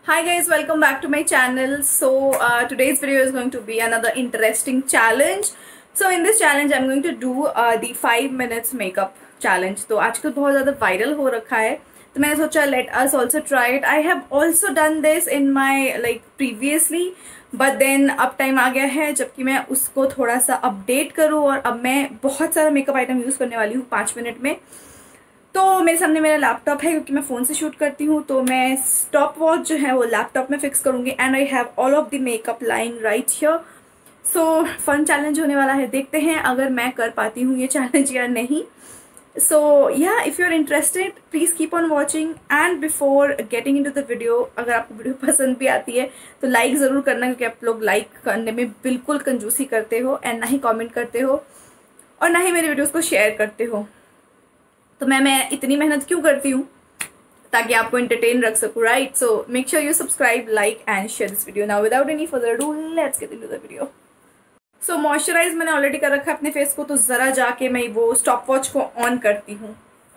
Hi guys, welcome back to my channel. Today's video is going to be another interesting challenge. So in this challenge I'm going to do the 5 minutes makeup challenge. तो आजकल बहुत ज़्यादा viral हो रखा है, तो मैंने सोचा let us also try it. I have also done this in my previously, but then अब टाइम आ गया है जबकि मैं उसको थोड़ा सा अपडेट करूँ और अब मैं बहुत सारा मेकअप आइटम यूज़ करने वाली हूँ 5 मिनट में. तो मेरे सामने मेरा लैपटॉप है क्योंकि मैं फ़ोन से शूट करती हूँ, तो मैं स्टॉप वॉच जो है वो लैपटॉप में फिक्स करूँगी and I have all of the makeup line right here. So fun challenge होने वाला है, देखते हैं अगर मैं कर पाती हूँ ये चैलेंज या नहीं. सो या if you are interested please keep on watching and before getting into the video, अगर आपको वीडियो पसंद भी आती है तो लाइक ज़रूर करना, क्योंकि आप लोग लाइक करने में बिल्कुल कंजूसी करते हो एंड ना ही कॉमेंट करते हो और ना ही मेरी वीडियोज़ को शेयर करते हो. तो मैं इतनी मेहनत क्यों करती हूँ, ताकि आपको एंटरटेन रख सकूँ, right? So make sure you subscribe, like and share this video. Now without any further ado let's get into the video. So moisturise मैंने ऑलरेडी कर रखा है अपने फेस को, तो जरा जाके मैं वो स्टॉप वॉच को ऑन करती हूँ.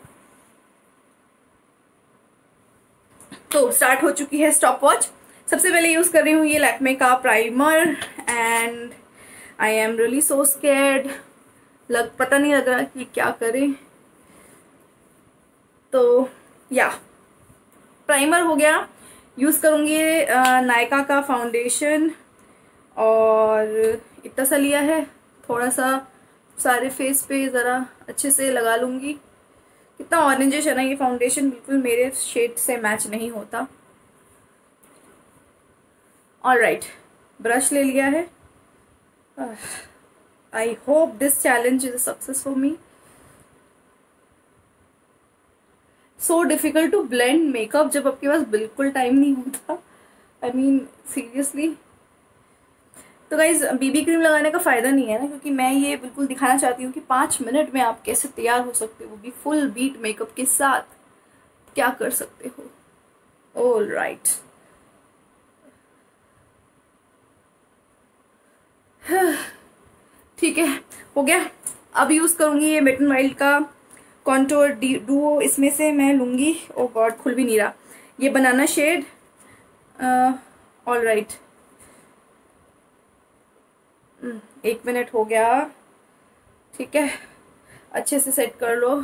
तो स्टार्ट हो चुकी है स्टॉप वॉच. सबसे पहले यूज कर रही हूँ ये लैक्मे का primer and I am really so scared. पता नहीं लग रहा कि क्या करें. तो या प्राइमर हो गया. यूज़ करूँगी नायका का फाउंडेशन और इतना सा लिया है, थोड़ा सा सारे फेस पे ज़रा अच्छे से लगा लूँगी. कितना ऑरेंजिश है ना ये फाउंडेशन, बिल्कुल मेरे शेड से मैच नहीं होता. ऑलराइट, ब्रश ले लिया है. I hope this challenge is a success for me. So difficult to blend makeup जब आपके पास बिल्कुल टाइम नहीं होता. I mean seriously. तो गाइज बीबी क्रीम लगाने का फ़ायदा नहीं है ना, क्योंकि मैं ये बिल्कुल दिखाना चाहती हूँ कि 5 मिनट में आप कैसे तैयार हो सकते हो, वो भी फुल बीट मेकअप के साथ. क्या कर सकते हो. ऑल राइट, ठीक है, हो गया. अब यूज़ करूँगी ये वेट एंड वाइल्ड का कॉन्टोर डुओ. इसमें से मैं लूँगी, ओ गॉड खुल भी नहीं रहा, ये banana shade. All right, 1 minute हो गया. ठीक है, अच्छे से सेट कर लो.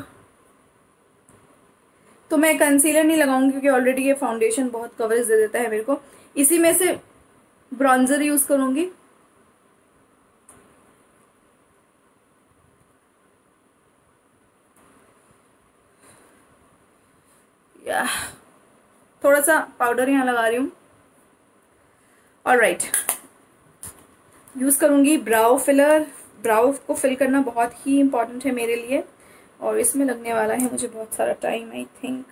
तो मैं कंसीलर नहीं लगाऊंगी क्योंकि ऑलरेडी ये फाउंडेशन बहुत कवरेज दे देता है मेरे को. इसी में से ब्रॉन्जर यूज़ करूँगी. थोड़ा सा पाउडर यहाँ लगा रही हूँ. ऑलराइट, यूज़ करूँगी ब्राउ फिलर. ब्राउ को फिल करना बहुत ही इम्पॉर्टेंट है मेरे लिए, और इसमें लगने वाला है मुझे बहुत सारा time I think.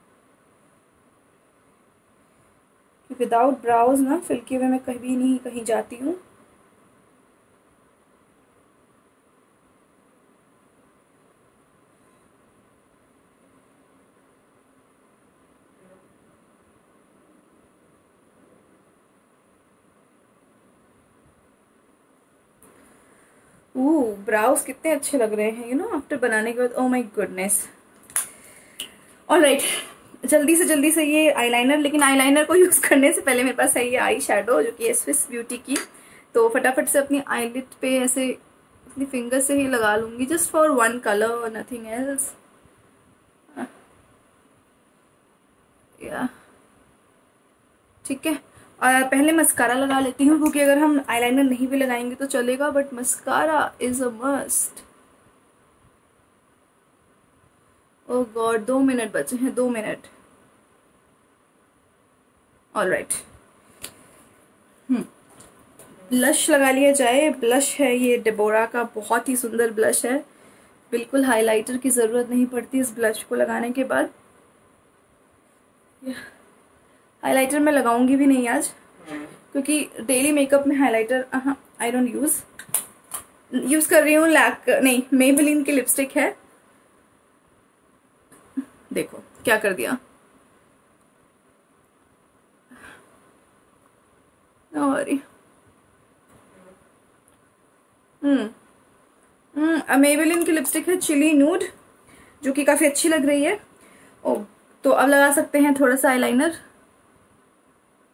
Without brows ना फिल किए हुए मैं कभी नहीं कहीं जाती हूँ. ब्राउज कितने अच्छे लग रहे हैं आफ्टर बनाने के बाद. Oh my goodness. ऑलराइट, जल्दी से ये आईलाइनर. लेकिन आईलाइनर को यूज़ करने से पहले मेरे पास है ये आई शेडो जो कि है स्विस ब्यूटी की. तो फटाफट से अपनी आईलिड पे ऐसे अपनी फिंगर से ही लगा लूँगी, जस्ट फॉर वन कलर और नथिंग एल्स. या ठीक है. और पहले मस्कारा लगा लेती हूँ, क्योंकि अगर हम आईलाइनर नहीं भी लगाएंगे तो चलेगा, but mascara is a must. Oh god, 2 minute बचे हैं, 2 मिनट. ऑलराइट, ब्लश लगा लिया जाए. ब्लश है ये डेबोरा का, बहुत ही सुंदर ब्लश है. बिल्कुल हाइलाइटर की ज़रूरत नहीं पड़ती इस ब्लश को लगाने के बाद. हाइलाइटर मैं लगाऊंगी भी नहीं आज, क्योंकि डेली मेकअप में हाइलाइटर आई डोंट यूज़ कर रही हूँ. मेबेलिन की लिपस्टिक है. देखो क्या कर दिया. मेबेलिन की लिपस्टिक है चिली नूड, जो कि काफ़ी अच्छी लग रही है. तो अब लगा सकते हैं थोड़ा सा आईलाइनर.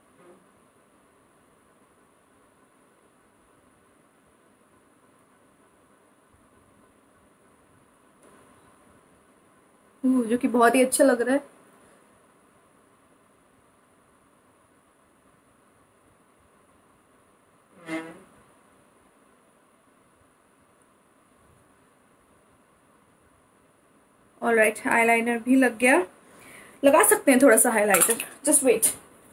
जो कि बहुत ही अच्छा लग रहा है। ऑलराइट, आईलाइनर भी लग गया। लगा सकते हैं थोड़ा सा हाइलाइटर, जस्ट वेट।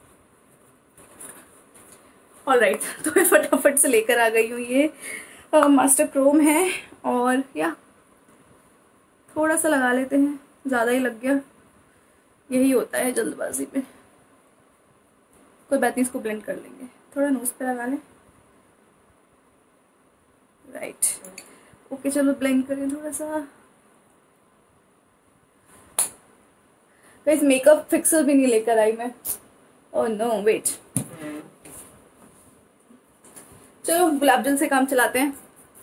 ऑलराइट, तो मैं फटाफट से लेकर आ गई हूँ। ये मास्टर क्रोम है और या थोड़ा सा लगा लेते हैं, ज़्यादा ही लग गया। यही होता है जल्दबाजी में। कोई बात नहीं, इसको ब्लेंड कर लेंगे। थोड़ा नोज पे लगा लें। राइट, ओके, चलो ब्लेंड करें थोड़ा सा। गाइस, मेकअप फिक्सर भी नहीं लेकर आई मैं। Oh no, wait. चलो गुलाब जल से काम चलाते हैं।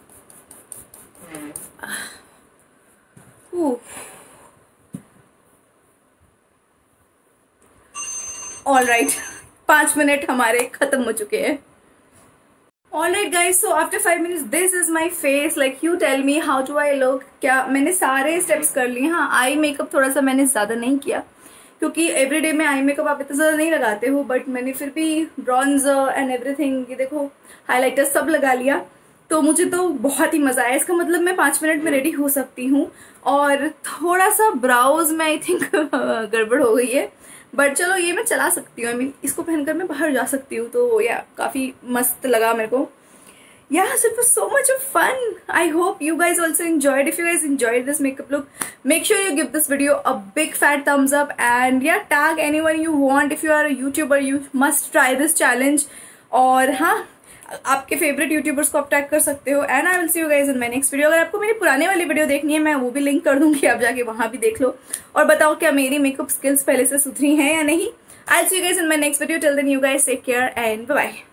ऑलराइट, 5 मिनट हमारे खत्म हो चुके हैं। Alright guys, so after 5 minutes this is my face. Like you tell me how do I look. क्या मैंने सारे स्टेप्स कर लिए? हाँ, आई मेकअप थोड़ा सा मैंने ज्यादा नहीं किया, क्योंकि एवरीडे में आई मेकअप आप इतना ज्यादा नहीं लगाते हो, बट मैंने फिर भी ब्रॉन्जर एंड एवरीथिंग, ये देखो हाइलाइटर सब लगा लिया। तो मुझे तो बहुत ही मजा आया। इसका मतलब मैं 5 मिनट में रेडी हो सकती हूँ। और थोड़ा सा ब्राउज में आई थिंक गड़बड़ हो गई है, बट चलो ये मैं चला सकती हूँ। आई मीन इसको पहनकर मैं बाहर जा सकती हूँ। तो या काफी मस्त लगा मेरे को। Yeah, so it was so much of fun. I hope you guys also enjoyed. If you guys enjoyed this makeup look, make sure you give this video a big fat thumbs up, and yeah, tag anyone you want. If you are a YouTuber, you must try this challenge. और हाँ, आपके favourite YouTubers को आप tag कर सकते हो। And I will see you guys in my next video. अगर आपको मेरी पुराने वाली वीडियो देखनी है, मैं वो भी लिंक कर दूंगी, आप जाके वहां भी देख लो और बताओ क्या मेरी मेकअप स्किल्स पहले से सुधरी हैं या नहीं। I will see you guys in my next video. Till then you guys take care and bye bye.